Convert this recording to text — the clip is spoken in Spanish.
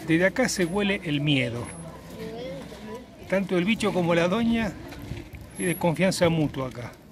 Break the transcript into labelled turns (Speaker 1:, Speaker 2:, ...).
Speaker 1: Desde acá se huele el miedo. Tanto el bicho como la doña, hay desconfianza mutua acá.